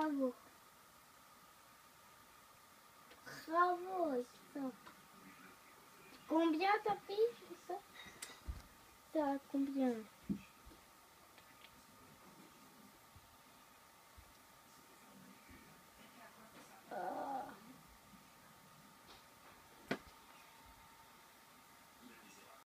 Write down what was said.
Bravo. Bravo, ça. Combien ta fiche, ça? Ça a combien?